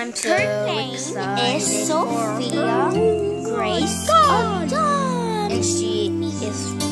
I'm so Her name excited is for Sophia her. Grace God. Adon. And she is